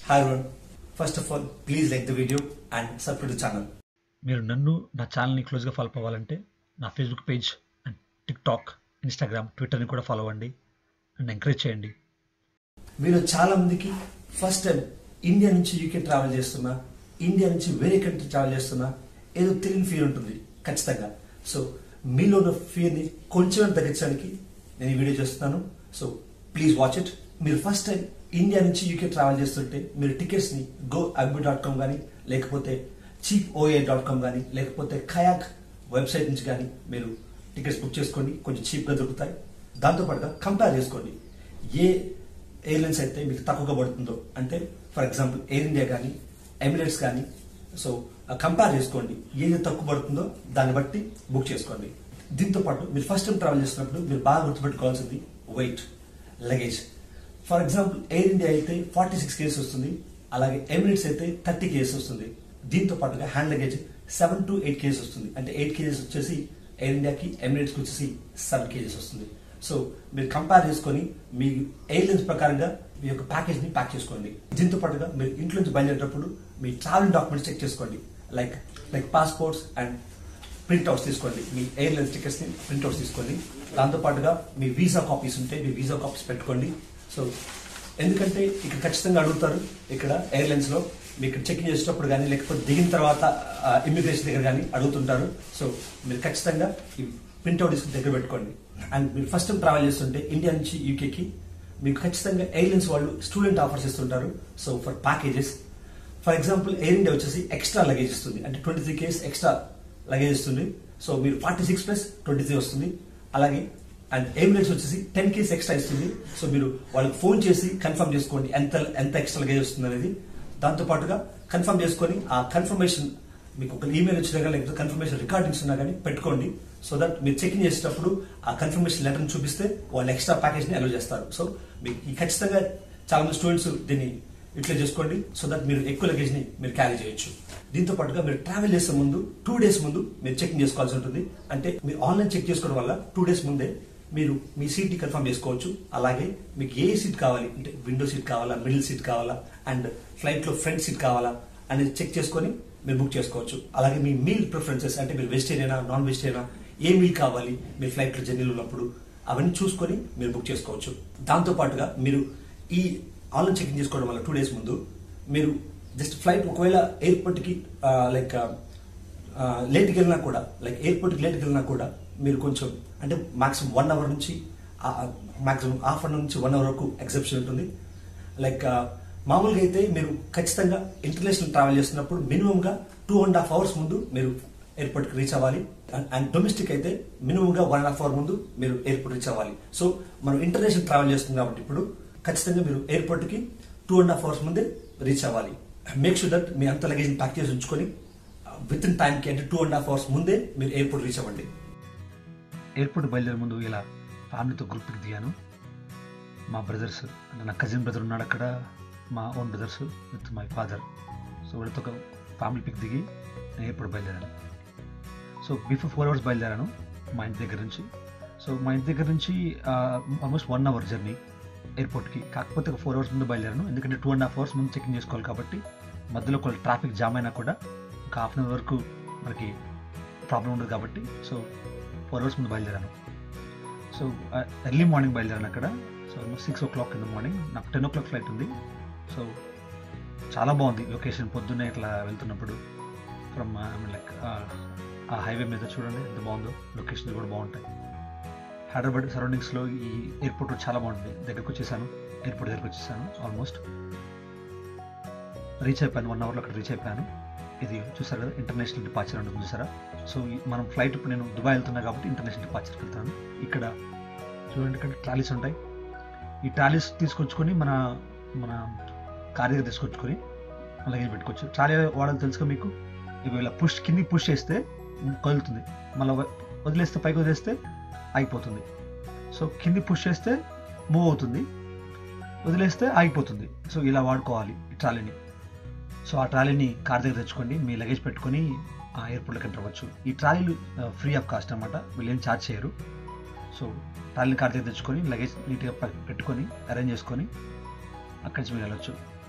Hi everyone. First of all, please like the video and subscribe to the channel. మీరు నన్ను నా ఛానల్ని క్లోజ్గా ఫాలో అవ్వాలంటే నా Facebook page and TikTok Instagram ట్విట్టర్ని కూడా ఫాలో అవ్వండి అండ్ ఎంకరేజ్ చేయండి. మీరు చాలా మందికి ఫస్ట్ టైం ఇండియా నుంచి యూకే ట్రావెల్ చేస్తున్నా, ఇండియా నుంచి వేరే కంట్రీ ట్రావెల్ చేస్తున్నా ఏదో తెలియని ఫీల్ ఉంటుంది ఖచ్చితంగా. సో మీలో ఉన్న ఫీర్ని కొంచెం తగ్గించడానికి నేను ఈ వీడియో చేస్తున్నాను. So please watch it. మీరు ఫస్ట్ టైం ఇండియా నుంచి యూకే ట్రావెల్ చేస్తుంటే మీరు టికెట్స్ని goagboo.com కానీ, లేకపోతే cheapoa.com కానీ, లేకపోతే కయాక్ వెబ్సైట్ నుంచి కానీ మీరు టికెట్స్ బుక్ చేసుకోండి. కొంచెం చీప్గా దొరుకుతాయి. దాంతోపాటుగా కంపేర్ చేసుకోండి ఏ ఎయిర్లైన్స్ అయితే మీకు తక్కువగా పడుతుందో. అంటే ఫర్ ఎగ్జాంపుల్ ఎయిర్ ఇండియా కానీ, ఎమిరేట్స్ కానీ. సో కంపేర్ చేసుకోండి, ఏది తక్కువ పడుతుందో దాన్ని బట్టి బుక్ చేసుకోండి. దీంతో పాటు మీరు ఫస్ట్ టైం ట్రావెల్ చేస్తున్నప్పుడు మీరు బాగా గుర్తుపెట్టుకోవాల్సింది weight, luggage. For example Air India అయితే 46 kgs వస్తుంది, అలాగే ఎమిరేట్స్ అయితే 30 kgs వస్తుంది. దీంతో పాటుగా హ్యాండ్ లగేజ్ 7 to 8 kgs వస్తుంది. అంటే 8 kgs వచ్చేసి ఎయిర్ ఇండియాకి, ఎమిరేట్స్కి వచ్చేసి 7 kgs వస్తుంది. సో మీరు కంపేర్ చేసుకొని మీ ఎయిర్లైన్స్ ప్రకారంగా మీ యొక్క ప్యాకేజ్ ని ప్యాక్ చేసుకోండి. దీంతో పాటుగా మీరు ఇంట్లో నుంచి బయలుదేరేటప్పుడు మీ ట్రావెల్ డాక్యుమెంట్స్ చెక్ చేసుకోండి. లైక్ పాస్పోర్ట్స్ అండ్ ప్రింట్అవుట్స్ తీసుకోండి. మీ ఎయిర్లైన్స్ టికెట్స్ ని ప్రింట్అవుట్స్ తీసుకోండి. దాంతో పాటుగా మీ వీసా కాపీస్ ఉంటే మీ వీసా కాపీస్ పెట్టుకోండి. సో ఎందుకంటే ఇక్కడ ఖచ్చితంగా అడుగుతారు, ఇక్కడ ఎయిర్లైన్స్ లో మీకు చెకింగ్ చేసేటప్పుడు కానీ, లేకపోతే దిగిన తర్వాత ఇమిగ్రేషన్ దగ్గర కానీ అడుగుతుంటారు. సో మీరు ఖచ్చితంగా ఈ ప్రింట్అవుట్ తీసుకుని దగ్గర పెట్టుకోండి. అండ్ మీరు ఫస్ట్ టైం ట్రావెల్ చేస్తుంటే ఇండియా నుంచి యూకేకి మీకు ఖచ్చితంగా ఎయిర్లైన్స్ వాళ్ళు స్టూడెంట్ ఆఫర్స్ ఇస్తుంటారు. So for packages, for example Air India వచ్చేసి ఎక్స్ట్రా లగేజ్ ఇస్తుంది. అంటే 23 kgs ఎక్స్ట్రా లగేజ్ ఇస్తుంది. సో మీరు 46 + 23 వస్తుంది. అలాగే అండ్ ఎమిరేట్స్ వచ్చేసి 10 kgs ఎక్స్ట్రా ఇస్తుంది. సో మీరు వాళ్ళకి ఫోన్ చేసి కన్ఫర్మ్ చేసుకోండి ఎంత ఎక్స్ట్రా లగేజ్ వస్తుంది అనేది. దాంతో పాటుగా కన్ఫర్మ్ చేసుకొని ఆ కన్ఫర్మేషన్ మీకు ఒక ఈమెయిల్ వచ్చినా కానీ, లేకపోతే కన్ఫర్మేషన్ రికార్డింగ్స్ ఉన్నా కానీ పెట్టుకోండి. సో దట్ మీరు చెకింగ్ చేసేటప్పుడు ఆ కన్ఫర్మేషన్ లెటర్ని చూపిస్తే వాళ్ళు ఎక్స్ట్రా ప్యాకేజ్ ని అలో చేస్తారు. సో మీకు ఖచ్చితంగా చాలా మంది స్టూడెంట్స్ దీన్ని ఇట్లా చేసుకోండి. సో దట్ మీరు ఎక్కువ లగేజ్ ని మీరు క్యారీ చేయొచ్చు. దీంతో పాటుగా మీరు ట్రావెల్ చేసే ముందు 2 days ముందు మీరు చెకింగ్ చేసుకోవాల్సి ఉంటుంది. అంటే మీరు ఆన్లైన్ చెక్ చేసుకోవడం వల్ల 2 days ముందే మీరు మీ సీట్ ని కన్ఫర్మ్ చేసుకోవచ్చు. అలాగే మీకు ఏ సీట్ కావాలి, అంటే విండో సీట్ కావాలా, మిడిల్ సీట్ కావాలా, అండ్ ఫ్లైట్ లో ఫ్రంట్ సీట్ కావాలా అనేది చెక్ చేసుకొని మీరు బుక్ చేసుకోవచ్చు. అలాగే మీ మీల్ ప్రిఫరెన్సెస్, అంటే మీరు వెజిటేరియనా, నాన్ వెజిటేరియనా, ఏ మీల్ కావాలి మీరు ఫ్లైట్ లో జర్నీలో ఉన్నప్పుడు అవన్నీ చూసుకొని మీరు బుక్ చేసుకోవచ్చు. దాంతో పాటుగా మీరు ఈ ఆన్లైన్ చెకింగ్ చేసుకోవడం వల్ల 2 days ముందు మీరు జస్ట్ ఫ్లైట్ ఒకవేళ ఎయిర్పోర్ట్ కి లేట్కి వెళ్ళినా కూడా, ఎయిర్పోర్ట్కి లేట్కి వెళ్ళినా కూడా మీరు కొంచెం, అంటే మాక్సిమం 1 hour నుంచి మాక్సిమం హాఫ్ అన్ అవర్ నుంచి 1 hour వరకు ఎగ్జెప్షన్ ఉంటుంది. మామూలుగా అయితే మీరు ఖచ్చితంగా ఇంటర్నేషనల్ ట్రావెల్ చేస్తున్నప్పుడు మినిమం గా 2.5 hours ముందు మీరు ఎయిర్పోర్ట్ కి రీచ్ అవ్వాలి. అండ్ డొమెస్టిక్ అయితే మినిమం గా 1.5 hour ముందు మీరు ఎయిర్పోర్ట్ రీచ్ అవ్వాలి. సో మనం ఇంటర్నేషనల్ ట్రావెల్ చేస్తున్నాం కాబట్టి ఇప్పుడు ఖచ్చితంగా మీరు ఎయిర్పోర్ట్ కి 2.5 hours ముందే రీచ్ అవ్వాలి. మేక్ షూర్ దట్ మీ అంత లగేజ్ ప్యాక్ చేసి ఉంచుకొని విత్ ఇన్ టైం కి, అంటే 2.5 hours ముందే మీరు ఎయిర్పోర్ట్ రీచ్ అవ్వండి. ఎయిర్పోర్ట్ బయలుదేరే ముందు ఇలా ఫ్యామిలీతో గ్రూప్కి దిగాను. మా బ్రదర్స్, అంటే నా కజిన్ బ్రదర్ ఉన్నాడు అక్కడ, మా own brothers with my father. So వీళ్ళతో ఒక ఫ్యామిలీ పిక్ దిగి నేను ఎయిర్పోర్ట్ బయలుదేరాను. సో బిఫోర్ 4 hours బయలుదేరాను మా ఇంటి దగ్గర నుంచి. సో మా ఇంటి దగ్గర నుంచి ఆల్మోస్ట్ 1 hour జర్నీ ఎయిర్పోర్ట్కి. కాకపోతే ఒక 4 hours ముందు బయలుదేరాను, ఎందుకంటే 2.5 hours ముందు చెకింగ్ చేసుకోవాలి కాబట్టి. మధ్యలో ఒక ట్రాఫిక్ జామ్ అయినా కూడా ఒక హాఫ్ అన్ అవర్ వరకు మనకి ప్రాబ్లం ఉండదు కాబట్టి. సో 4 hours ముందు బయలుదేరాను. సో ఎర్లీ మార్నింగ్ బయలుదేరాను అక్కడ. So almost 6 o'clock in the morning. నాకు 10 o'clock ఫ్లైట్ ఉంది. సో చాలా బాగుంది లొకేషన్. పొద్దున్నే ఇట్లా వెళ్తున్నప్పుడు ఫ్రమ్ ఆ హైవే మీద చూడండి ఎంత బాగుందో. లొకేషన్స్ కూడా బాగుంటాయి. హైదరాబాద్ సరౌండింగ్స్లో ఈ ఎయిర్పోర్ట్ చాలా బాగుంటుంది. ఎయిర్పోర్ట్ దగ్గరికి వచ్చేసాను. ఆల్మోస్ట్ రీచ్ అయిపోయాను. 1 hourలో అక్కడ రీచ్ అయిపోయాను. ఇది చూసారు కదా, ఇంటర్నేషనల్ డిపార్చర్ ఉంటుంది చూసారా. సో మనం ఫ్లైట్ ఇప్పుడు నేను దుబాయ్ వెళ్తున్నా కాబట్టి ఇంటర్నేషనల్ డిపార్చర్కి వెళ్తాను. ఇక్కడ చూడండి, ఇక్కడ ట్రాలీస్ ఉంటాయి. ఈ ట్రాలీస్ తీసుకొచ్చుకొని మన కార్ దగ్గర తీసుకొచ్చుకొని లగేజ్ పెట్టుకోవచ్చు. ట్రాలీ వాడాలి తెలుసుగా మీకు. ఇవి ఇలా కింది పుష్ చేస్తే కదులుతుంది, మళ్ళీ వదిలేస్తే పైకి వదిలేస్తే ఆగిపోతుంది. సో కింది పుష్ చేస్తే మూవ్ అవుతుంది, వదిలేస్తే ఆగిపోతుంది. సో ఇలా వాడుకోవాలి ఈ ట్రాలీని. సో ఆ ట్రాలీని కార్ దగ్గర తెచ్చుకోండి, మీ లగేజ్ పెట్టుకొని ఆ ఎయిర్పోర్ట్లోకి ఎంటర్ అవ్వచ్చు. ఈ ట్రాలీలు ఫ్రీ ఆఫ్ కాస్ట్ అనమాట, వీళ్ళు ఏం ఛార్జ్ చేయరు. సో ట్రాలీని కార్ దగ్గర తెచ్చుకొని లగేజ్ నీట్గా పెట్టుకొని అరేంజ్ చేసుకొని అక్కడి నుంచి మీరు వెళ్ళొచ్చు.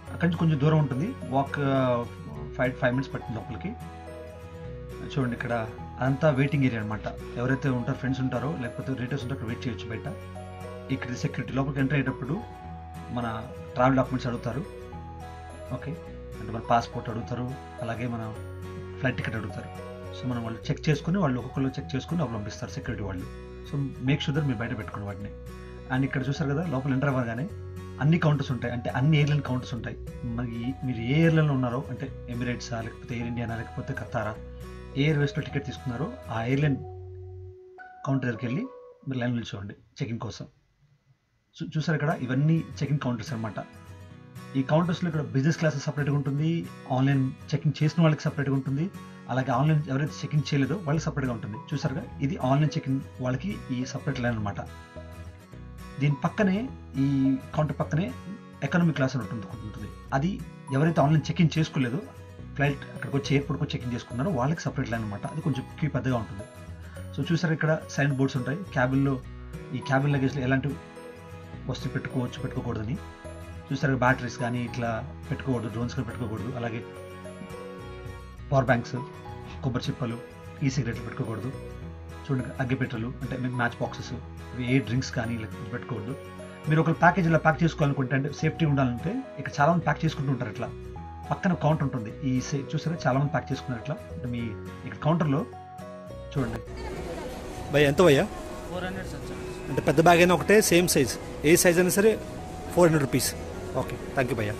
అక్కడి నుంచి కొంచెం దూరం ఉంటుంది, వాక్ 5 minutes పట్టింది లోపలికి. చూడండి ఇక్కడ అంతా వెయిటింగ్ ఏరియా అనమాట. ఎవరైతే ఉంటారో ఫ్రెండ్స్ ఉంటారో లేకపోతే రిలేటివ్స్ ఉంటారో అక్కడ వెయిట్ చేయొచ్చు బయట. ఇక్కడ సెక్యూరిటీ లోపలికి ఎంటర్ అయ్యేటప్పుడు మన ట్రావెల్ డాక్యుమెంట్స్ అడుగుతారు. ఓకే, అంటే మన పాస్పోర్ట్ అడుగుతారు, అలాగే మన ఫ్లైట్ టికెట్ అడుగుతారు. సో మనం వాళ్ళు చెక్ చేసుకుని, వాళ్ళు ఒక్కొక్కరు చెక్ చేసుకుని లోపల పంపిస్తారు సెక్యూరిటీ వాళ్ళు. సో మేక్ షూర్ దట్ మీరు బయట పెట్టుకోండి వాటిని. అండ్ ఇక్కడ చూసారు కదా, లోపల ఎంటర్ అవ్వగానే అన్ని కౌంటర్స్ ఉంటాయి, అంటే అన్ని ఎయిర్లైన్ కౌంటర్స్ ఉంటాయి. మరి మీరు ఏ ఎయిర్లైన్లో ఉన్నారో, అంటే ఎమిరేట్సా లేకపోతే ఎయిర్ ఇండియానా లేకపోతే కతారా, ఏ ఎయిర్వేస్లో టికెట్ తీసుకున్నారో ఆ ఎయిర్లైన్ కౌంటర్ దగ్గరికి వెళ్ళి మీరు లైన్ నిల్చోండి చెకింగ్ కోసం. చూసారు ఇక్కడ ఇవన్నీ చెకింగ్ కౌంటర్స్ అనమాట. ఈ కౌంటర్స్లో ఇక్కడ బిజినెస్ క్లాస్ సపరేట్గా ఉంటుంది, ఆన్లైన్ చెకింగ్ చేసిన వాళ్ళకి సపరేట్గా ఉంటుంది, అలాగే ఆన్లైన్ ఎవరైతే చెకింగ్ చేయలేదో వాళ్ళకి సపరేట్గా ఉంటుంది. చూసారుగా, ఇది ఆన్లైన్ చెకింగ్ వాళ్ళకి ఈ సపరేట్ లైన్ అనమాట. దీని పక్కనే, ఈ కౌంటర్ పక్కనే ఎకనామిక్ క్లాస్ అని ఉంటుంది. అది ఎవరైతే ఆన్లైన్ చెకింగ్ చేసుకోలేదో, ఫ్లైట్ అక్కడికి వచ్చి ఎయిర్పోర్ట్కి వచ్చి చెకింగ్ చేసుకున్నారో వాళ్ళకి సపరేట్ లైన్ అనమాట. అది కొంచెం క్యూ పెద్దగా ఉంటుంది. సో చూసారు ఇక్కడ సైన్ బోర్డ్స్ ఉంటాయి క్యాబిన్లో, ఈ క్యాబిన్ లగేజ్లో ఎలాంటి వస్తువు పెట్టుకోకూడదని. చూసారు బ్యాటరీస్ కానీ ఇట్లా పెట్టుకోకూడదు, డ్రోన్స్ కానీ పెట్టుకోకూడదు, అలాగే పవర్ బ్యాంక్స్, కొబ్బరి చిప్పలు, ఈ సిగరెట్లు పెట్టుకోకూడదు. చూడండి అగ్గిపెట్టెలు, అంటే మ్యాచ్ బాక్సెస్, ఏ డ్రింక్స్ కానీ లేకపోతే పెట్టుకోవద్దు. మీరు ఒక ప్యాకేజ్ ఇలా ప్యాక్ చేసుకోవాలనుకుంటే, అంటే సేఫ్టీ ఉండాలంటే ఇక్కడ చాలామంది ప్యాక్ చేసుకుంటూ ఉంటారు. ఇట్లా పక్కన కౌంటర్ ఉంటుంది, ఈ చూసారా చాలామంది ప్యాక్ చేసుకున్నారు ఇట్లా. అంటే మీ ఇక్కడ కౌంటర్లో చూడండి. భయ్యా ఎంత భయ్యా? 400 అంటే పెద్ద బ్యాగ్ అయినా ఒకటే, సేమ్ సైజ్, ఏ సైజ్ అయినా సరే 400 రూపీస్. ఓకే, థ్యాంక్ యూ భయ్యా.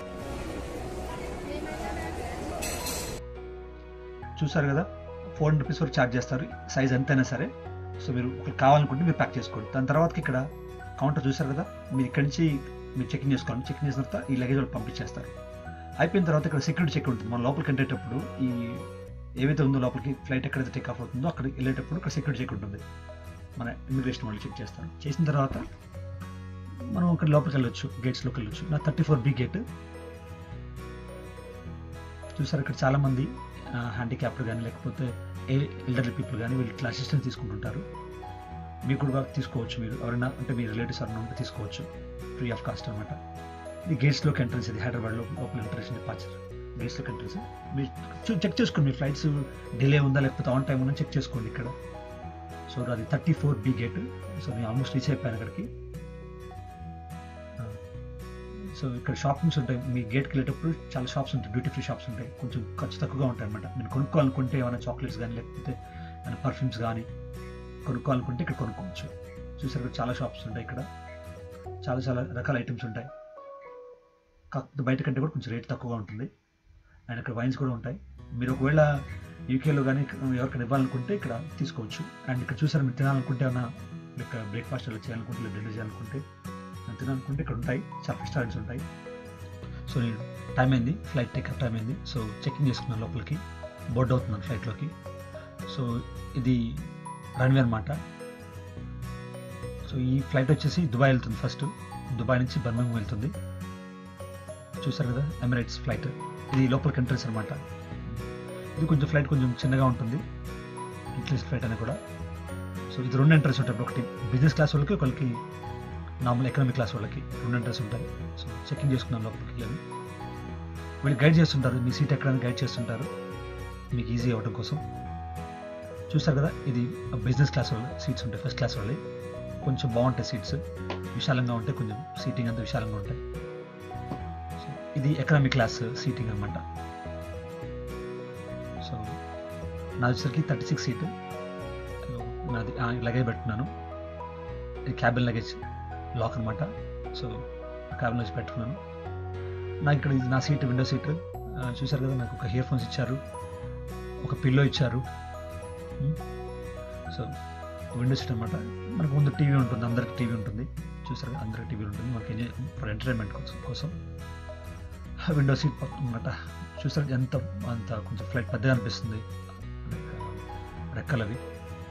చూసారు కదా, 400 రూపీస్ వరకు ఛార్జ్ చేస్తారు సైజ్ ఎంతైనా సరే. సో మీరు ఒకటి కావాలనుకుంటే మీరు ప్యాక్ చేసుకోండి. దాని తర్వాతకి ఇక్కడ కౌంటర్ చూసారు కదా, మీరు ఇక్కడి నుంచి మీరు చెకింగ్ చేసుకోవాలి. చెకింగ్ చేసిన తర్వాత ఈ లగేజ్ వాళ్ళు పంపించేస్తారు. అయిపోయిన తర్వాత ఇక్కడ సెక్యూరిటీ చెక్ ఉంటుంది. మనం లోపలికి వెళ్ళేటప్పుడు ఈ ఏవైతే ఉందో లోపలికి ఫ్లైట్ ఎక్కడైతే టేక్ ఆఫ్ అవుతుందో అక్కడ వెళ్ళేటప్పుడు ఇక్కడ సెక్యూరిటీ చెక్ ఉంటుంది. మన ఇమిగ్రేషన్ వాళ్ళు చెక్ చేస్తారు. చేసిన తర్వాత మనం ఇక్కడ లోపలికి వెళ్ళొచ్చు, గేట్స్లోకి వెళ్ళొచ్చు. నా 34B గేట్. చూసారు ఇక్కడ చాలామంది హ్యాండిక్యాప్డ్ కానీ లేకపోతే ఎల్డర్లీ పీపుల్ కానీ వీళ్ళు ఇట్లా అసిస్టెన్స్ తీసుకుంటుంటారు. మీకు కూడా తీసుకోవచ్చు, మీరు ఎవరైనా అంటే మీ రిలేటివ్స్ ఎవరైనా ఉంటే తీసుకోవచ్చు, ఫ్రీ ఆఫ్ కాస్ట్ అనమాట. ఇది గేట్స్లోకి ఎంట్రన్స్, ఇది హైదరాబాద్లో లోపల ఎంట్రన్స్, డిపార్చర్ గేట్స్లోకి ఎంట్రన్స్. మీరు చెక్ చేసుకోండి, మీ ఫ్లైట్స్ డిలే ఉందా లేకపోతే ఆన్ టైం ఉందా చెక్ చేసుకోండి ఇక్కడ. సో అది 34B గేట్. సో నేను ఆల్మోస్ట్ రీచ్ అయిపోయాను అక్కడికి. సో ఇక్కడ షాపింగ్స్ ఉంటాయి. మీ గేట్కి వెళ్ళేటప్పుడు చాలా షాప్స్ ఉంటాయి, డ్యూటీ ఫ్రీ షాప్స్ ఉంటాయి, కొంచెం ఖర్చు తక్కువగా ఉంటాయి అనమాట. మీరు కొనుక్కోవాలనుకుంటే ఏమైనా చాక్లెట్స్ కానీ లేకపోతే ఏమైనా పర్ఫ్యూమ్స్ కానీ కొనుక్కోవాలనుకుంటే ఇక్కడ కొనుక్కోవచ్చు. చూసారు ఇక్కడ చాలా షాప్స్ ఉంటాయి, ఇక్కడ చాలా చాలా రకాల ఐటమ్స్ ఉంటాయి. కాకపోతే బయట కంటే కూడా కొంచెం రేట్ తక్కువగా ఉంటుంది. అండ్ ఇక్కడ వైన్స్ కూడా ఉంటాయి. మీరు ఒకవేళ యూకేలో కానీ ఎవరికైనా ఇవ్వాలనుకుంటే ఇక్కడ తీసుకోవచ్చు. అండ్ ఇక్కడ చూసారు, మీరు తినాలనుకుంటే ఏమైనా లైక్ బ్రేక్ఫాస్ట్ అలా చేయాలనుకుంటే లేదా డిన్నర్ చేయాలనుకుంటే తినాలనుకుంటే ఇక్కడ ఉంటాయి, చాలా రెస్టారెంట్స్ ఉంటాయి. సో నేను టైం అయింది, ఫ్లైట్ టేకప్ టైం అయింది. సో చెకింగ్ చేసుకున్నాను, లోపలికి బోర్డ్ అవుతున్నాను ఫ్లైట్లోకి. సో ఇది రన్వే అనమాట. సో ఈ ఫ్లైట్ వచ్చేసి దుబాయ్ వెళ్తుంది. ఫస్ట్ దుబాయ్ నుంచి బర్మింగ్హామ్ వెళ్తుంది. చూసారు కదా ఎమిరేట్స్ ఫ్లైట్. ఇది లోపలికి ఎంట్రన్స్ అనమాట. ఇది కొంచెం ఫ్లైట్ కొంచెం చిన్నగా ఉంటుంది, ఇంక్లూస్ ఫ్లైట్ అని కూడా. సో ఇది 2 ఎంట్రన్స్ ఉంటాయి, ఒకటి బిజినెస్ క్లాస్ వాళ్ళకి, ఒకరికి నార్మల్ ఎకనామిక్ క్లాస్ వాళ్ళకి 2 ఎంట్రన్స్ ఉంటాయి. సో చెకింగ్ చేసుకున్నాం లోపలికి వెళ్ళి. వీళ్ళు గైడ్ చేస్తుంటారు, మీ సీట్ ఎక్కడానికి గైడ్ చేస్తుంటారు మీకు ఈజీ అవ్వడం కోసం. చూస్తారు కదా, ఇది బిజినెస్ క్లాస్ వాళ్ళ సీట్స్ ఉంటాయి, ఫస్ట్ క్లాస్ వాళ్ళవి. కొంచెం బాగుంటాయి సీట్స్, విశాలంగా ఉంటాయి, కొంచెం సీటింగ్ అంతా విశాలంగా ఉంటాయి. సో ఇది ఎకనామిక్ క్లాస్ సీటింగ్ అనమాట. సో నా వచ్చేసరికి 36 సీట్ నాది. లగేజ్ పెట్టుకున్నాను, ఇది క్యాబిన్ లగేజ్ లాక్ అనమాట. సో క్యాబిన్ లగేజ్ పెట్టుకున్నాను. నాకు ఇక్కడ ఇది నా సీట్, విండో సీట్. చూసారు కదా, నాకు ఒక ఇయర్ ఫోన్స్ ఇచ్చారు, ఒక పిల్లో ఇచ్చారు. సో విండో సీట్ అనమాట. మనకు ముందు టీవీ ఉంటుంది, అందరికి టీవీ ఉంటుంది. చూసారు కదా, అందరికి టీవీ ఉంటుంది, మనకి ఎంజాయ్ ఫర్ ఎంటర్టైన్మెంట్ కోసం. విండో సీట్ అనమాట. చూసారు అంత కొంచెం ఫ్లైట్ పెద్దగా అనిపిస్తుంది, రెక్కలవి.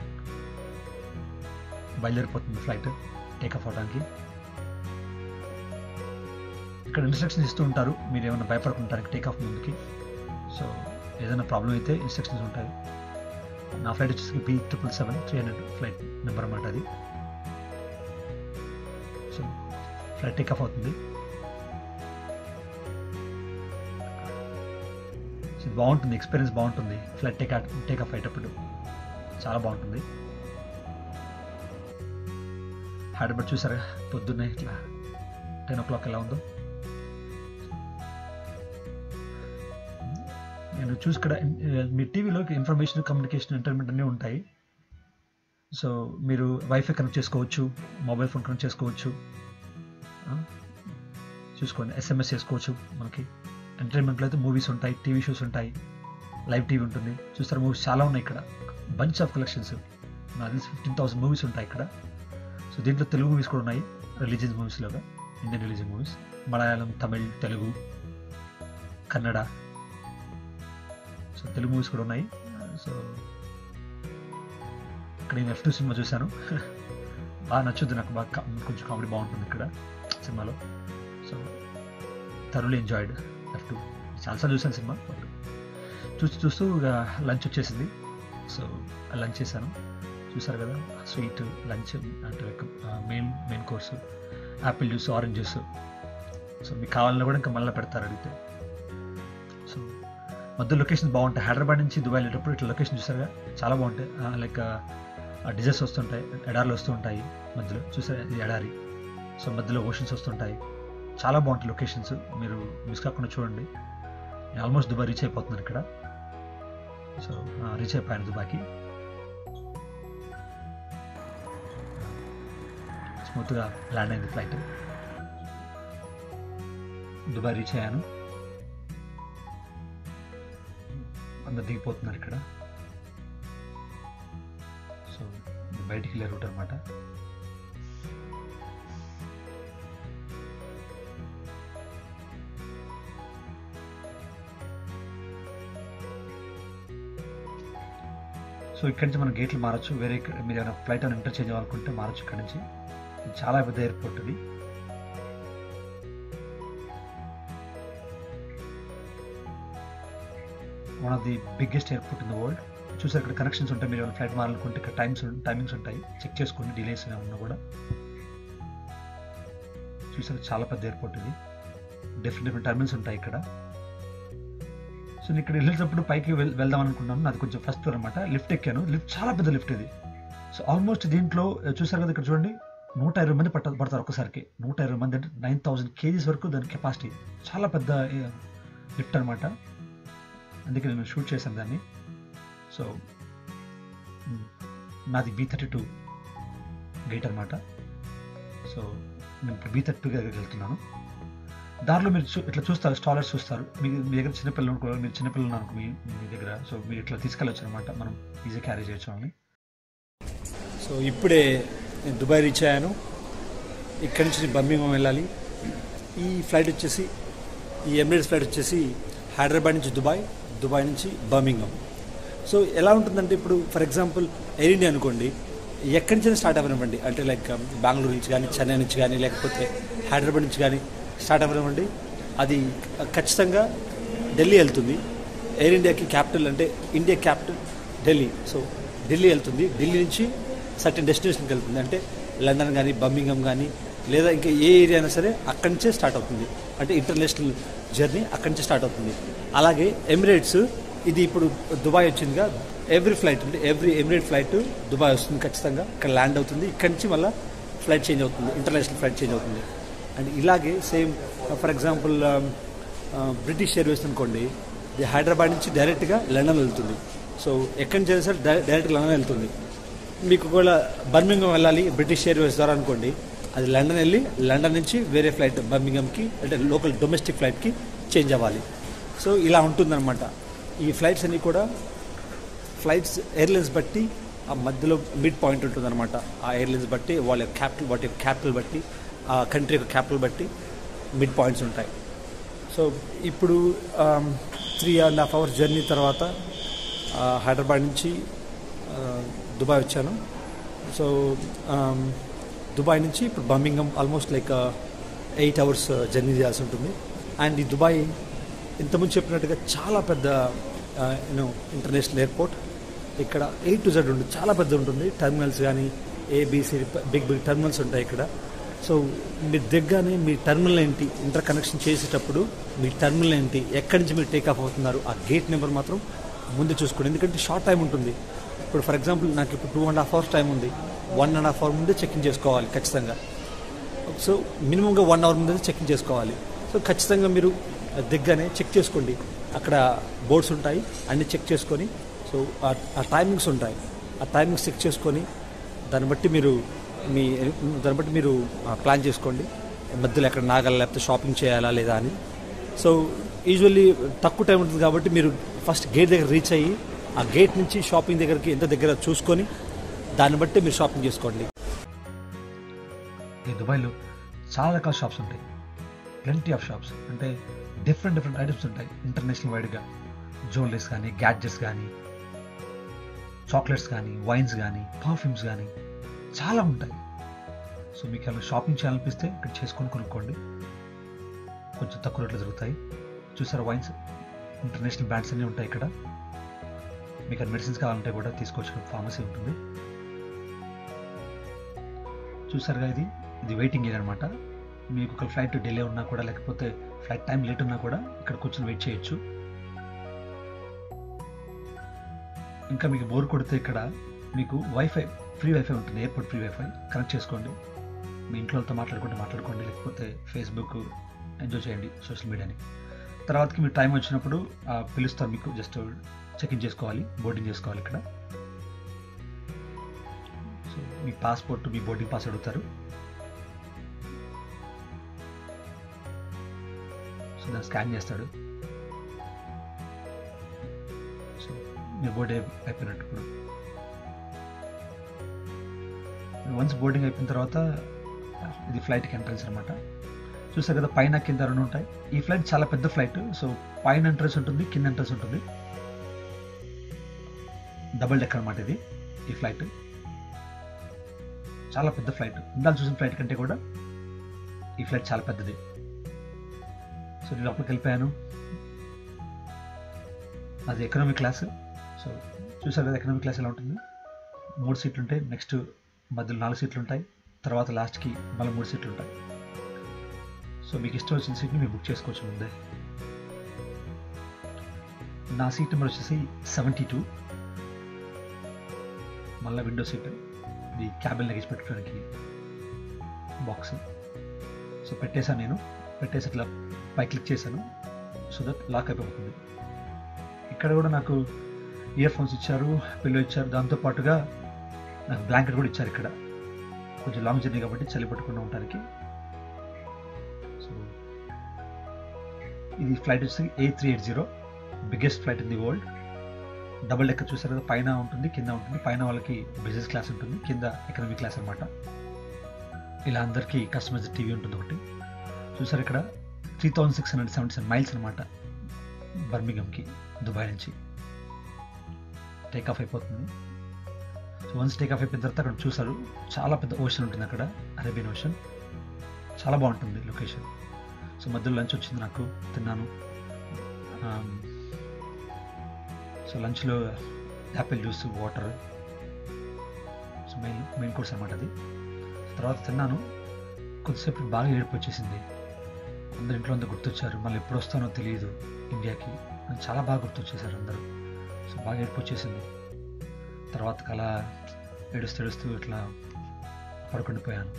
బయలుదేరిపోతుంది ఫ్లైట్ టేక్ ఆఫ్ అవడానికి. ఇక్కడ ఇన్స్ట్రక్షన్స్ ఇస్తూ ఉంటారు, మీరు ఏమైనా భయపడుకుంటానికి టేక్ ఆఫ్ ముందుకి. సో ఏదైనా ప్రాబ్లం అయితే ఇన్స్ట్రక్షన్స్ ఉంటాయి. నా ఫ్లైట్ వచ్చేసి B777 300 ఫ్లైట్ నెంబర్ అన్నమాట అది. సో ఫ్లైట్ టేక్ ఆఫ్ అవుతుంది. బాగుంటుంది, ఎక్స్పీరియన్స్ బాగుంటుంది. ఫ్లైట్ టేక్ ఆఫ్ అయ్యేటప్పుడు చాలా బాగుంటుంది. హైదరాబాద్ చూసారా పొద్దున్నే ఇట్లా 10 o'clock ఎలా ఉందో. నేను చూసి ఇక్కడ మీ టీవీలో ఇన్ఫర్మేషన్, కమ్యూనికేషన్, ఎంటర్టైన్మెంట్ అన్నీ ఉంటాయి. సో మీరు వైఫై కనెక్ట్ చేసుకోవచ్చు, మొబైల్ ఫోన్ కనెక్ట్ చేసుకోవచ్చు, చూసుకోండి, SMS చేసుకోవచ్చు. మనకి ఎంటర్టైన్మెంట్లో అయితే మూవీస్ ఉంటాయి, టీవీ షోస్ ఉంటాయి, లైవ్ టీవీ ఉంటుంది. చూస్తారు మూవీస్ చాలా ఉన్నాయి ఇక్కడ, బంచ్ ఆఫ్ కలెక్షన్స్. నాకు తెలిసి 15,000 మూవీస్ ఉంటాయి ఇక్కడ. సో దీంట్లో తెలుగు మూవీస్ కూడా ఉన్నాయి, రిలీజియన్ మూవీస్ లాగా, Indian religion movies, Malayalam, Tamil, Telugu, Kannada. So Telugu movies కూడా ఉన్నాయి. సో ఇక్కడ నేను F2 సినిమా చూశాను, బాగా నచ్చుద్ది నాకు, బాగా కొంచెం కామెడీ బాగుంటుంది ఇక్కడ సినిమాలో. So thoroughly enjoyed F2. చాలాసార్లు చూశాను సినిమా. చూస్తూ లంచ్ వచ్చేసింది. సో లంచ్ చేశాను, చూసారు కదా, స్వీట్ లంచ్ అంటే main course, apple juice, orange juice. So మీకు కావాలన్నా కూడా ఇంకా మళ్ళీ పెడతారు అడిగితే. సో మధ్య లొకేషన్ బాగుంటాయి. హైదరాబాద్ నుంచి దుబాయ్ వెళ్ళేటప్పుడు ఇట్లా లొకేషన్ చూసారుగా, చాలా బాగుంటాయి. లైక్ డిజర్ట్స్ వస్తుంటాయి, ఎడార్లు వస్తూ ఉంటాయి మధ్యలో, చూసారు ఇది ఎడారి. సో మధ్యలో ఓషన్స్ వస్తుంటాయి, చాలా బాగుంటాయి లొకేషన్స్. మీరు మిస్ కాకుండా చూడండి. నేను ఆల్మోస్ట్ దుబాయ్ రీచ్ అయిపోతున్నాను ఇక్కడ. సో రీచ్ అయిపోయాను దుబాయ్కి. స్మూత్గా ల్యాండ్ అయింది ఫ్లైట్. దుబాయ్ రీచ్ అయ్యాను. అందరు దిగిపోతున్నారు ఇక్కడ. సో బయటికి వెళ్ళే రూట్ అనమాట. సో ఇక్కడి నుంచి మనం గేట్లు మారచ్చు. వేరే మీరు ఏమైనా ఫ్లైట్ అని ఇంటర్చేంజ్ అవ్వాలనుకుంటే మారచ్చు ఇక్కడ నుంచి. చాలా పెద్ద ఎయిర్పోర్ట్ ఇది. One of the biggest airport in the world. చూసారు ఇక్కడ కనెక్షన్స్ ఉంటాయి. మీరు ఏమైనా ఫ్లైట్ మారాలనుకుంటే ఇక్కడ టైమింగ్స్ ఉంటాయి, చెక్ చేసుకోండి, డిలేస్ ఉన్నా కూడా. చూసారు చాలా పెద్ద ఎయిర్పోర్ట్ ఇది. డిఫరెంట్ టర్మినల్స్ ఉంటాయి ఇక్కడ. సో నేను ఇక్కడ వెళ్ళేటప్పుడు పైకి వెళ్దాం అనుకున్నాను. అది కొంచెం ఫస్ట్ ఫ్లోర్ అనమాట. లిఫ్ట్ ఎక్కాను. లిఫ్ట్ చాలా పెద్ద లిఫ్ట్ ఇది. సో ఆల్మోస్ట్ దీంట్లో చూసారు కదా, ఇక్కడ చూడండి 120 మంది పడతారు ఒక్కసారికి. 120 మంది అంటే 9,000 kgs వరకు దాని కెపాసిటీ. చాలా పెద్ద లిఫ్ట్ అనమాట. అందుకే నేను షూట్ చేశాను దాన్ని. సో నాది B32 గేట్ అనమాట. సో నేను ఇప్పుడు B32 దగ్గరికి వెళ్తున్నాను. దారిలో మీరు ఇట్లా చూస్తారు, స్టాలర్స్ చూస్తారు. మీ దగ్గర చిన్నపిల్లలు అనుకోవాలి, మీరు చిన్నపిల్లలు అనుకో మీ దగ్గర. సో మీరు ఇట్లా తీసుకెళ్ళచ్చు అనమాట, మనం ఈజీ క్యారీ చేయొచ్చు అని. సో ఇప్పుడే నేను దుబాయ్ రీచ్ అయ్యాను. ఇక్కడి నుంచి బర్మింగ్హామ్ వెళ్ళాలి. ఈ ఫ్లైట్ వచ్చేసి, ఈ ఎమిరేట్స్ ఫ్లైట్ వచ్చేసి హైదరాబాద్ నుంచి దుబాయ్, దుబాయ్ నుంచి బర్మింగ్హామ్. సో ఎలా ఉంటుందంటే, ఇప్పుడు ఫర్ ఎగ్జాంపుల్ ఎయిర్ ఇండియా అనుకోండి, ఎక్కడి నుంచి స్టార్ట్ అవ్వనివ్వండి, అంటే లైక్ బెంగళూరు నుంచి కానీ, చెన్నై నుంచి కానీ, లేకపోతే హైదరాబాద్ నుంచి కానీ స్టార్ట్ అవ్వనివ్వండి, అది ఖచ్చితంగా ఢిల్లీ వెళ్తుంది. ఎయిర్ ఇండియాకి క్యాపిటల్ అంటే India capital Delhi. So Delhi వెళ్తుంది. ఢిల్లీ నుంచి సర్టెన్ డెస్టినేషన్కి వెళ్తుంది, అంటే లండన్ కానీ, బర్మింగ్హామ్ కానీ, లేదా ఇంకా ఏ ఏరియా అయినా సరే అక్కడి నుంచే స్టార్ట్ అవుతుంది. అంటే ఇంటర్నేషనల్ జర్నీ అక్కడి నుంచి స్టార్ట్ అవుతుంది. అలాగే ఎమిరేట్స్, ఇది ఇప్పుడు దుబాయ్ వచ్చిందిగా, ఎవ్రీ ఫ్లైట్ అంటే ఎవ్రీ ఎమిరేట్ ఫ్లైట్ దుబాయ్ వస్తుంది ఖచ్చితంగా. ఇక్కడ ల్యాండ్ అవుతుంది. ఇక్కడి నుంచి మళ్ళీ ఫ్లైట్ చేంజ్ అవుతుంది, ఇంటర్నేషనల్ ఫ్లైట్ చేంజ్ అవుతుంది. అండ్ ఇలాగే same for example British Airways అనుకోండి, హైదరాబాద్ నుంచి డైరెక్ట్గా లండన్ వెళ్తుంది. సో ఎక్కడి నుంచి అయినా సరే డైరెక్ట్గా లండన్ వెళ్తుంది. మీకు ఒకవేళ బర్మింగ్హామ్ వెళ్ళాలి బ్రిటిష్ ఎయిర్వేస్ ద్వారా అనుకోండి, అది లండన్ వెళ్ళి లండన్ నుంచి వేరే ఫ్లైట్ బర్మింగ్హామ్కి అంటే లోకల్ డొమెస్టిక్ ఫ్లైట్కి చేంజ్ అవ్వాలి. సో ఇలా ఉంటుందన్నమాట. ఈ ఫ్లైట్స్ అన్నీ కూడా ఫ్లైట్స్ ఎయిర్లైన్స్ బట్టి ఆ మధ్యలో మిడ్ పాయింట్ ఉంటుందన్నమాట. ఆ ఎయిర్లైన్స్ బట్టి వాళ్ళ క్యాపిటల్, వాటి క్యాపిటల్ బట్టి, ఆ కంట్రీ యొక్క క్యాపిటల్ బట్టి మిడ్ పాయింట్స్ ఉంటాయి. సో ఇప్పుడు 3.5 hours జర్నీ తర్వాత హైదరాబాద్ నుంచి దుబాయ్ వచ్చాను. సో దుబాయ్ నుంచి ఇప్పుడు Birmingham almost like 8 hours journey చేయాల్సి ఉంటుంది. అండ్ ఈ దుబాయ్ ఇంతకుముందు చెప్పినట్టుగా చాలా పెద్ద ఇంటర్నేషనల్ ఎయిర్పోర్ట్. ఇక్కడ A to Z ఉంటుంది, చాలా పెద్ద ఉంటుంది. టర్మినల్స్ కానీ ABC బిగ్ టర్మినల్స్ ఉంటాయి ఇక్కడ. సో మీరు దిగ్గానే మీ టర్మినల్ ఏంటి, ఇంటర్ కనెక్షన్ చేసేటప్పుడు మీ టర్మినల్ ఏంటి, ఎక్కడి నుంచి మీరు టేక్ ఆఫ్ అవుతున్నారు, ఆ గేట్ నెంబర్ మాత్రం ముందు చూసుకోండి. ఎందుకంటే షార్ట్ టైం ఉంటుంది. ఇప్పుడు ఫర్ ఎగ్జాంపుల్ నాకు ఇప్పుడు 2.5 hours టైం ఉంది. 1.5 hour ముందే చెక్ ఇన్ చేసుకోవాలి ఖచ్చితంగా. సో మినిమంగా 1 hour ముందే చెక్ ఇన్ చేసుకోవాలి. సో ఖచ్చితంగా మీరు దిగ్గానే చెక్ చేసుకోండి. అక్కడ బోర్డ్స్ ఉంటాయి, అన్నీ చెక్ చేసుకొని, సో ఆ టైమింగ్స్ ఉంటాయి, ఆ టైమింగ్స్ చెక్ చేసుకొని దాన్ని బట్టి మీరు ప్లాన్ చేసుకోండి. మధ్యలో ఎక్కడ నాగాల లేకపోతే షాపింగ్ చేయాలా లేదా అని. సో యూజువల్లీ తక్కువ టైం ఉంటుంది కాబట్టి మీరు ఫస్ట్ గేట్ దగ్గర రీచ్ అయ్యి ఆ గేట్ నుంచి షాపింగ్ దగ్గరికి ఎంత దగ్గర చూసుకొని దాన్ని బట్టి మీరు షాపింగ్ చేసుకోండి. ఈ దుబాయ్లో చాలా రకాల షాప్స్ ఉంటాయి, ప్లెంటీ ఆఫ్ షాప్స్. అంటే డిఫరెంట్ ఐటమ్స్ ఉంటాయి ఇంటర్నేషనల్ వైడ్గా. జ్యువెలరీస్ కానీ, గ్యాడ్జెట్స్ కానీ, చాక్లెట్స్ కానీ, వైన్స్ కానీ, పర్ఫ్యూమ్స్ కానీ చాలా ఉంటాయి. సో మీకు అలా షాపింగ్ చేయాలనిపిస్తే ఇక్కడ చేసుకొని కొనుక్కోండి, కొంచెం తక్కువ రేట్లు దొరుకుతాయి. చూసారా వైన్స్, ఇంటర్నేషనల్ బ్రాండ్స్ అన్నీ ఉంటాయి ఇక్కడ. మీకు అది మెడిసిన్స్ కావాలంటే కూడా తీసుకోవచ్చు, ఫార్మసీ ఉంటుంది. చూసారుగా ఇది వెయిటింగ్ ఏరియా అనమాట. మీకు ఒక ఫ్లైట్ డిలే ఉన్నా కూడా, లేకపోతే ఫ్లైట్ టైం లేట్ ఉన్నా కూడా ఇక్కడ కూర్చొని వెయిట్ చేయొచ్చు. ఇంకా మీకు బోర్ కొడితే ఇక్కడ మీకు ఫ్రీ వైఫై ఉంటుంది, ఎయిర్పోర్ట్ ఫ్రీ వైఫై. కనెక్ట్ చేసుకోండి, మీ ఇంట్లో వాళ్ళతో మాట్లాడుకోండి, లేకపోతే ఫేస్బుక్ ఎంజాయ్ చేయండి సోషల్ మీడియాని. తర్వాతకి మీరు టైం వచ్చినప్పుడు పిలుస్తారు, మీకు జస్ట్ చెక్ ఇన్ చేసుకోవాలి, బోర్డింగ్ చేసుకోవాలి ఇక్కడ. సో మీ పాస్పోర్ట్, మీ బోర్డింగ్ పాస్ అడుగుతారు. సో దాన్ని స్కాన్ చేస్తాడు. సో మీ బోర్డింగ్ అయిపోయినట్టు. ఇప్పుడు వన్స్ బోర్డింగ్ అయిపోయిన తర్వాత ఇది ఫ్లైట్కి ఎంట్రన్స్ అనమాట. చూసారు కదా, పైన కింద రెండు ఉంటాయి. ఈ ఫ్లైట్ చాలా పెద్ద ఫ్లైట్. సో పైన ఎంట్రన్స్ ఉంటుంది, కింద ఎంట్రన్స్ ఉంటుంది. డబుల్ డెక్కర్ అనమాట ఇది. ఈ ఫ్లైట్ చాలా పెద్ద ఫ్లైట్. ఇందాక చూసిన ఫ్లైట్ కంటే కూడా ఈ ఫ్లైట్ చాలా పెద్దది. సో నేను లోపలికి వెళ్ళిపోయాను. అది ఎకనామీ క్లాస్. సో చూసారు కదా ఎకనామీ క్లాస్ ఎలా ఉంటుంది. 3 సీట్లు ఉంటాయి, నెక్స్ట్ మధ్యలో 4 సీట్లు ఉంటాయి, తర్వాత లాస్ట్కి మళ్ళీ 3 సీట్లు ఉంటాయి. సో మీకు ఇష్టం వచ్చిన సీట్ని మీరు బుక్ చేసుకోవచ్చు ముందే. నా సీట్ నెంబర్ వచ్చేసి 72. మళ్ళీ విండో సీట్. ఇది క్యాబిన్ లగేజ్ పెట్టుకోవడానికి బాక్స్. సో పెట్టేశాను నేను. పెట్టేసి ఇట్లా పై క్లిక్ చేశాను, సో దట్ లాక్ అయిపోతుంది. ఇక్కడ కూడా నాకు ఇయర్ ఫోన్స్ ఇచ్చారు, పిల్లో ఇచ్చారు, దాంతోపాటుగా నాకు బ్లాంకెట్ కూడా ఇచ్చారు. ఇక్కడ కొంచెం లాంగ్ జర్నీ కాబట్టి చలి పట్టుకుండా ఉండడానికి. సో ఇది ఫ్లైట్ వచ్చి A380, biggest flight in the world. Double decker చూసారు కదా, పైన ఉంటుంది, కింద ఉంటుంది. పైన వాళ్ళకి బిజినెస్ క్లాస్ ఉంటుంది, కింద ఎకనామీ క్లాస్ అనమాట. ఇలా అందరికీ కస్టమైజ్డ్ టీవీ ఉంటుంది ఒకటి. చూసారు ఇక్కడ 3677 మైల్స్ అనమాట బర్మింగంకి, దుబాయ్ నుంచి టేక్ ఆఫ్ అయిపోతుంది. సో వన్స్ టేక్ ఆఫ్ అయిపోయిన తర్వాత అక్కడ చూసారు చాలా పెద్ద ఓషన్ ఉంటుంది అక్కడ, అరేబియన్ ఓషన్. చాలా బాగుంటుంది లొకేషన్. సో మధ్యలో లంచ్ వచ్చింది, నాకు తిన్నాను. సో లంచ్లో apple juice, water. So main course అనమాట అది. తర్వాత తిన్నాను. కొద్దిసేపు బాగా ఏడుపు వచ్చేసింది. అందరు ఇంట్లో అంతా గుర్తొచ్చారు. మళ్ళీ ఎప్పుడు వస్తానో తెలియదు ఇండియాకి అని చాలా బాగా గుర్తొచ్చేసారు అందరూ. సో బాగా ఏడుపు వచ్చేసింది. తర్వాత అలా ఏడుస్తూ ఇట్లా పడుకుండిపోయాను.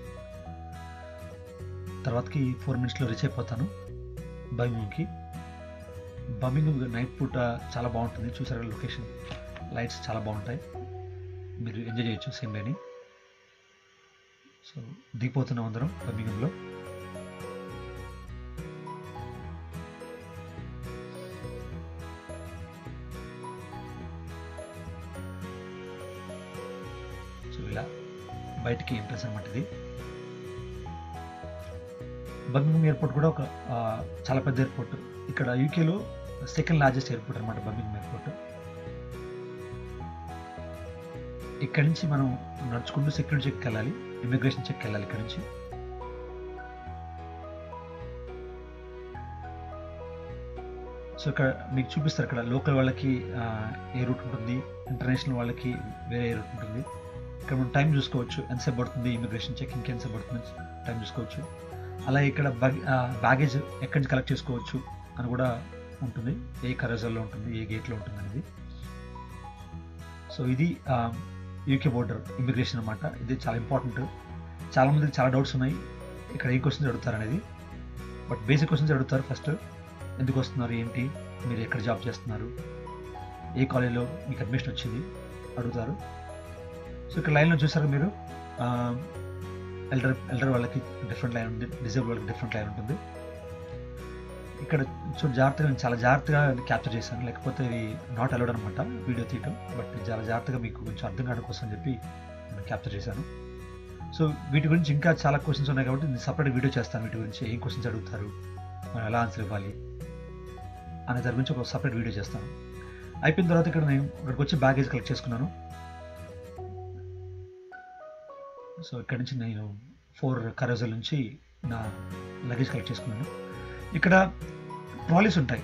తర్వాతకి 4 minutesలో రీచ్ అయిపోతాను బర్మింగంకి. బర్మింగం నైట్ పూట చాలా బాగుంటుంది. చూసారు లొకేషన్, లైట్స్ చాలా బాగుంటాయి, మీరు ఎంజాయ్ చేయొచ్చు సేమ్ డేని. సో దిగిపోతున్నాం అందరం బర్మింగంలో. సో ఇలా బయటికి ఎంట్రన్స్ అనమాట ఇది. బర్మింగం ఎయిర్పోర్ట్ కూడా ఒక చాలా పెద్ద ఎయిర్పోర్ట్. ఇక్కడ యూకేలో సెకండ్ లార్జెస్ట్ ఎయిర్పోర్ట్ అనమాట బర్మింగం ఎయిర్పోర్ట్. ఇక్కడ నుంచి మనం నడుచుకుంటూ సెక్యూరిటీ చెక్కి వెళ్ళాలి, ఇమిగ్రేషన్ చెక్కి వెళ్ళాలి ఇక్కడ నుంచి. సో ఇక్కడ మీకు చూపిస్తారు, ఇక్కడ లోకల్ వాళ్ళకి ఏ రూట్ ఉంటుంది, ఇంటర్నేషనల్ వాళ్ళకి వేరే రూట్ ఉంటుంది. ఇక్కడ మనం టైం చూసుకోవచ్చు, ఎంతసేపు పడుతుంది ఇమిగ్రేషన్ చెకింగ్కి, ఎంతసేపు పడుతుంది టైం చూసుకోవచ్చు. అలాగే ఇక్కడ బ్యాగేజ్ ఎక్కడి నుంచి కలెక్ట్ చేసుకోవచ్చు అని కూడా ఉంటుంది, ఏ కరోజల్లో ఉంటుంది, ఏ గేట్లో ఉంటుంది అనేది. సో ఇది యూకే బోర్డర్ ఇమిగ్రేషన్ అనమాట. ఇది చాలా ఇంపార్టెంట్. చాలామందికి చాలా డౌట్స్ ఉన్నాయి ఇక్కడ ఏ క్వశ్చన్స్ అడుగుతారు అనేది. బట్ బేసిక్ క్వశ్చన్స్ అడుగుతారు. ఫస్ట్ ఎందుకు వస్తున్నారు, ఏంటి, మీరు ఎక్కడ జాబ్ చేస్తున్నారు, ఏ కాలేజీలో మీకు అడ్మిషన్ వచ్చింది అడుగుతారు. సో ఇక్కడ లైన్లో చూసారు మీరు, ఎల్డర్ వాళ్ళకి డిఫరెంట్ లైన్ ఉంది, డిజేబుల్ వాళ్ళకి డిఫరెంట్ లైన్ ఉంటుంది. ఇక్కడ జాగ్రత్తగా, నేను చాలా జాగ్రత్తగా క్యాప్చర్ చేశాను, లేకపోతే ఇవి నాట్ అలౌడ్ అనమాట వీడియో తీయటం. బట్ చాలా జాగ్రత్తగా మీకు కొంచెం అర్థం కావడం కోసం అని చెప్పి నేను క్యాప్చర్ చేశాను. సో వీటి గురించి ఇంకా చాలా క్వశ్చన్స్ ఉన్నాయి కాబట్టి నేను సపరేట్ వీడియో చేస్తాను. వీటి గురించి ఏం క్వశ్చన్స్ అడుగుతారు, మనం ఎలా ఆన్సర్ ఇవ్వాలి అనే దాని గురించి ఒక సపరేట్ వీడియో చేస్తాను. అయిపోయిన తర్వాత ఇక్కడ నేను ఇక్కడికి వచ్చి బ్యాగేజ్ కలెక్ట్ చేసుకున్నాను. సో ఇక్కడ నుంచి నేను 4 కరోజల్ నుంచి నా లగేజ్ కలెక్ట్ చేసుకున్నాను. ఇక్కడ ట్రాలీస్ ఉంటాయి.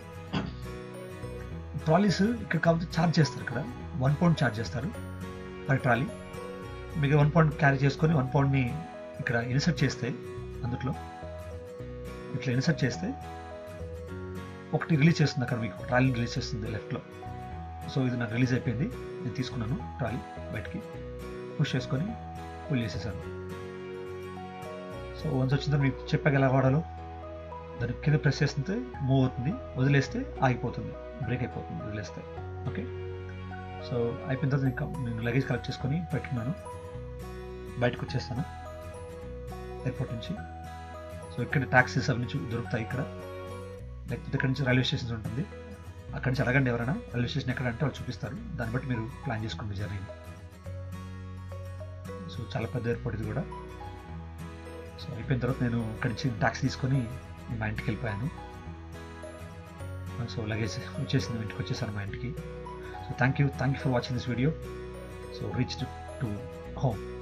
ట్రాలీస్ ఇక్కడ కాబట్టి ఛార్జ్ చేస్తారు. ఇక్కడ 1 పౌండ్ ఛార్జ్ చేస్తారు పర్ ట్రాలీ. మీకు 1 పౌండ్ క్యారీ చేసుకొని 1 పౌండ్ని ఇక్కడ ఇన్సర్ట్ చేస్తే, అందులో ఇట్లా ఇన్సర్ట్ చేస్తే ఒకటి రిలీజ్ చేస్తుంది. అక్కడ మీకు ట్రాలీ రిలీజ్ చేస్తుంది లెఫ్ట్లో. సో ఇది నాకు రిలీజ్ అయిపోయింది. నేను తీసుకున్నాను ట్రాలీ, బయటికి పుష్ చేసుకొని పుల్ చేసేసాను. సో వన్స్ వచ్చిందో మీకు చెప్పాక ఎలా వాడాలో, దాని కింద ప్రెస్ చేస్తే మూవ్ అవుతుంది, వదిలేస్తే ఆగిపోతుంది, బ్రేక్ అయిపోతుంది వదిలేస్తే. ఓకే, సో అయిపోయిన తర్వాత ఇంకా నేను లగేజ్ కలెక్ట్ చేసుకొని పెట్టుకున్నాను, బయటకు వచ్చేస్తాను ఎయిర్పోర్ట్ నుంచి. సో ఇక్కడ ట్యాక్సీస్ అవి నుంచి దొరుకుతాయి ఇక్కడ, లేకపోతే ఇక్కడ నుంచి రైల్వే స్టేషన్స్ ఉంటుంది. అక్కడి నుంచి అడగండి ఎవరైనా రైల్వే స్టేషన్ ఎక్కడ అంటే వాళ్ళు చూపిస్తారు. దాన్ని బట్టి మీరు ప్లాన్ చేసుకోండి జర్నీని. సో చాలా పెద్ద ఎయిర్పోర్ట్ ఇది కూడా. సో అయిపోయిన తర్వాత నేను ఇక్కడి నుంచి ట్యాక్సీ తీసుకొని మా ఇంటికి వెళ్ళిపోయాను. సో లగేజ్ వచ్చేసింది, ఇంటికి వచ్చేసాను మా ఇంటికి. So thank you for watching this video. So reach to home.